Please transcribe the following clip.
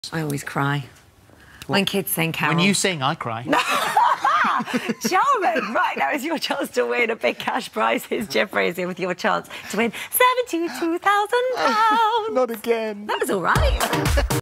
I always cry. When kids sing carols. When you sing, I cry. Charmin, right now is your chance to win a big cash prize. Here's Jeff Brazier with your chance to win £72,000. Not again. That was all right.